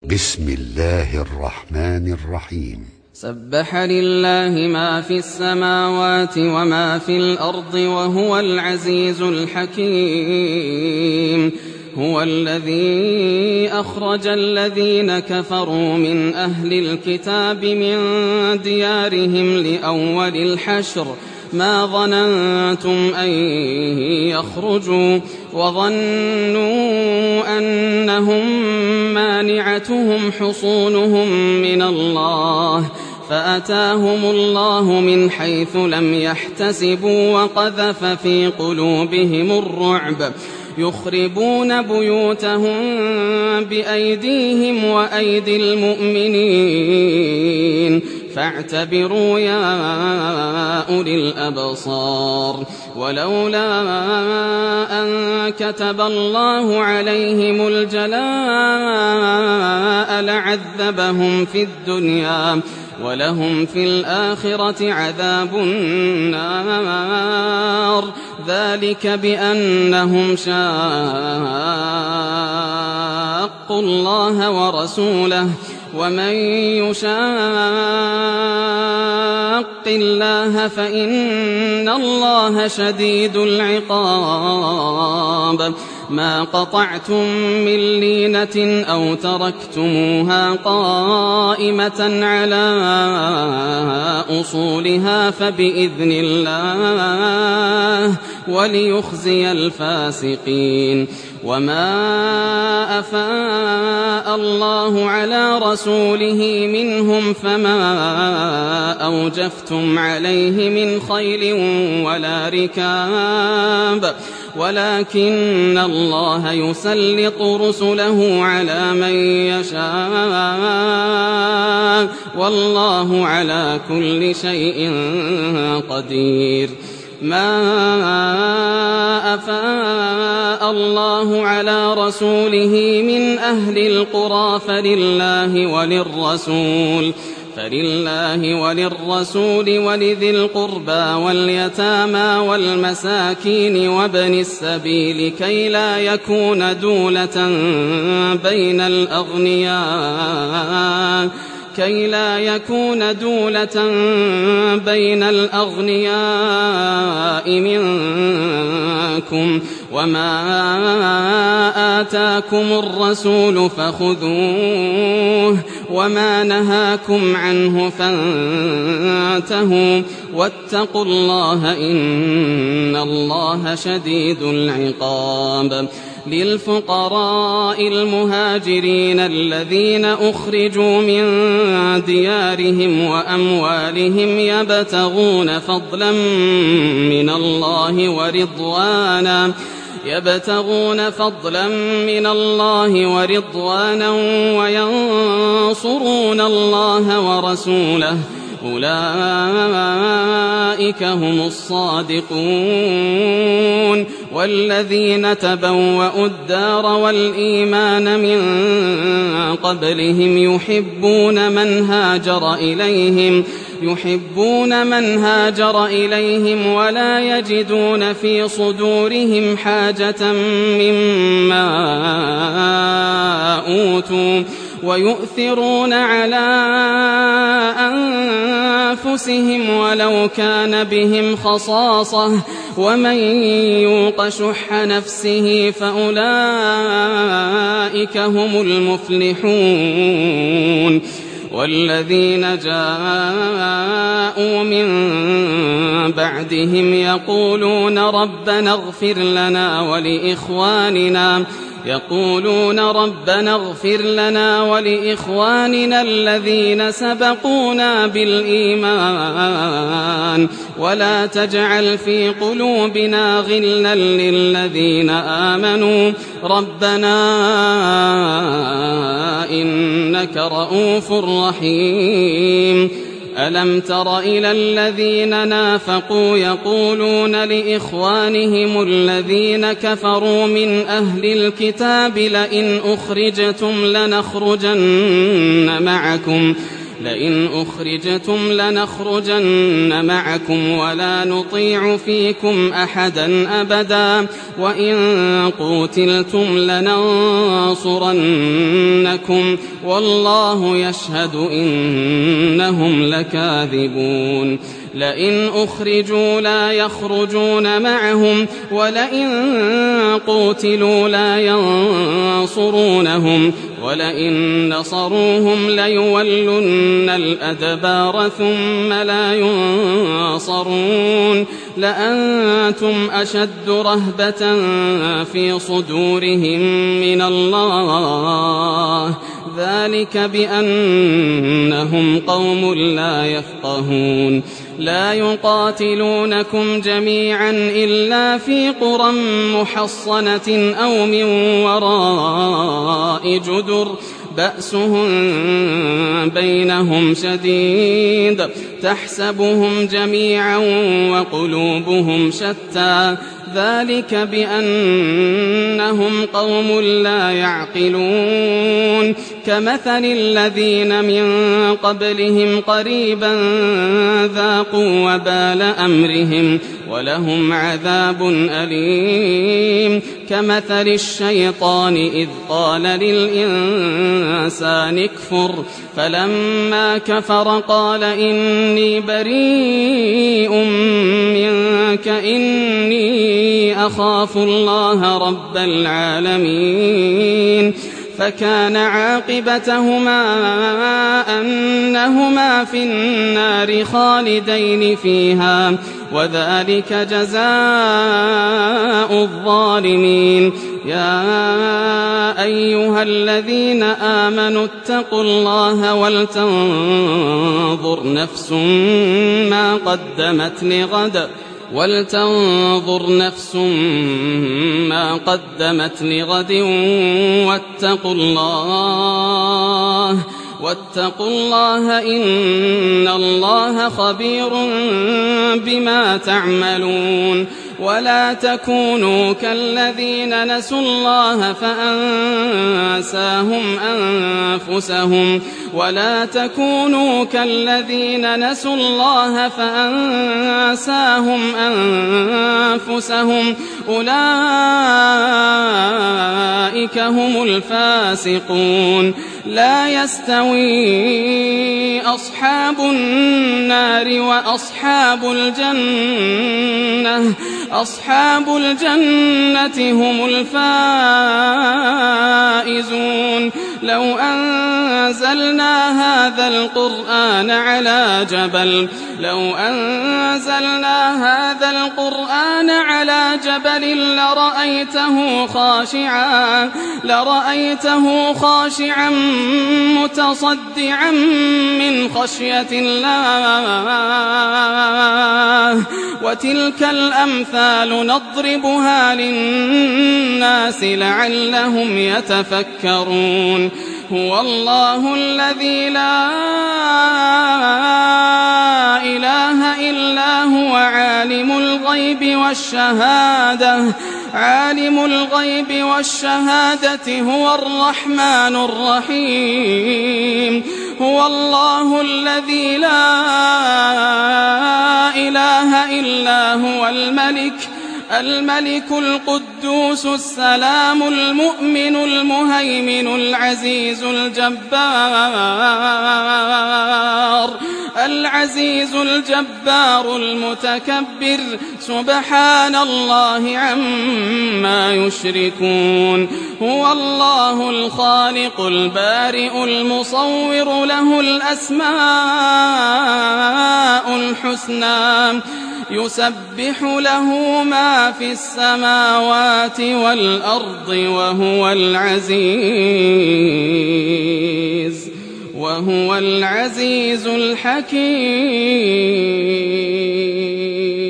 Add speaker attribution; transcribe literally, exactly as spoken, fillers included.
Speaker 1: بسم الله الرحمن الرحيم.
Speaker 2: سبح لله ما في السماوات وما في الأرض وهو العزيز الحكيم. هو الذي أخرج الذين كفروا من أهل الكتاب من ديارهم لأول الحشر ما ظننتم أن يخرجوا وظنوا أنهم مانعتهم حصونهم من الله فأتاهم الله من حيث لم يحتسبوا وقذف في قلوبهم الرعب يخربون بيوتهم بأيديهم وأيدي المؤمنين فاعتبروا يا أولي الأبصار. ولولا أن كتب الله عليهم الجلاء لعذبهم في الدنيا ولهم في الآخرة عذاب النار ذلك بأنهم شاقوا الله ورسوله ومن يشاق الله فإن الله شديد العقاب. ما قطعتم من لينة أو تركتموها قائمة على أصولها فبإذن الله وليخزي الفاسقين. وما أفاء الله على رسوله منهم فما أوجفتم عليه من خيل ولا ركاب ولكن الله يسلط رسله على من يشاء والله على كل شيء قدير. ما أفاء الله على رسوله من أهل القرى فلله وللرسول فلله وللرسول ولذي القربى واليتامى والمساكين وابن السبيل كي لا يكون دولة بين الأغنياء كي لا يكون دولة بين الأغنياء منكم وما آتاكم الرسول فخذوه وما نهاكم عنه فانتهوا واتقوا الله إن الله شديد العقاب. للفقراء المهاجرين الذين أخرجوا من ديارهم وأموالهم يبتغون فضلا من الله ورضوانا يبتغون فضلا من الله ورضوانا وينصرون الله ورسوله أولئك هم الصادقون. والذين تبوأوا الدار والإيمان من قبلهم يحبون من هاجر إليهم يحبون من هاجر إليهم ولا يجدون في صدورهم حاجة مما أوتوا ويؤثرون على أنفسهم ولو كان بهم خصاصة ومن يوق شح نفسه فأولئك هم المفلحون. والذين جاءوا من بعدهم يقولون ربنا اغفر لنا ولإخواننا يقولون ربنا اغفر لنا ولإخواننا الذين سبقونا بالإيمان ولا تجعل في قلوبنا غلا للذين آمنوا ربنا إنك رؤوف رحيم. ألم تر إلى الذين نافقوا يقولون لإخوانهم الذين كفروا من أهل الكتاب لئن أخرجتم لنخرجن معكم لئن أخرجتم لنخرجن معكم ولا نطيع فيكم أحدا أبدا وإن قوتلتم لننصرنكم والله يشهد إنهم لكاذبون لئن أخرجوا لا يخرجون معهم ولئن قوتلوا لا ينصرونهم ولئن نصروهم ليولن الأدبار ثم لا ينصرون لأنتم أشد رهبة في صدورهم من الله ذلك بأنهم قوم لا يفقهون لا يقاتلونكم جميعا إلا في قرى محصنة أو من وراء جدر بأسهم بينهم شديد تحسبهم جميعا وقلوبهم شتى ذلك بأنهم قوم لا يعقلون كمثل الذين من قبلهم قريبا ذاقوا وبال أمرهم ولهم عذاب أليم كمثل الشيطان إذ قال للإنسان اكفر فلما كفر قال إني بريء منك إني أخاف الله رب العالمين فكان عاقبتهما أنهما في النار خالدين فيها وذلك جزاء الظالمين يا أيها الذين آمنوا اتقوا الله ولتنظر نفس ما قدمت لغد ولتنظر نفس ما قدمت لغد واتقوا الله واتقوا الله إن الله خبير بما تعملون ولا تكونوا كالذين نسوا الله فأنساهم أنفسهم ولا تكونوا كالذين نسوا الله فأنساهم أنفسهم أولئك هم الفاسقون لا يستوي أصحاب النار وأصحاب الجنة أصحاب الجنة هم الفائزون لو أنزلنا هذا القرآن على جبل لو أنزلنا هذا القرآن على جبل لرأيته خاشعا لرأيته خاشعا متصدعا من خشية الله وتلك الأمثال نضربها للناس لعلهم يتفكرون هو الله الذي لا إله إلا هو عالم الغيب والشهادة عالم الغيب والشهادة هو الرحمن الرحيم هو الله الذي لا إله إلا هو الملك الملك القدوس السلام المؤمن المهيمن العزيز الجبار العزيز الجبار المتكبر سبحان الله عما يشركون هو الله الخالق البارئ المصور له الأسماء الحسنى يسبح له ما في السماوات والأرض وهو العزيز وهو العزيز الحكيم.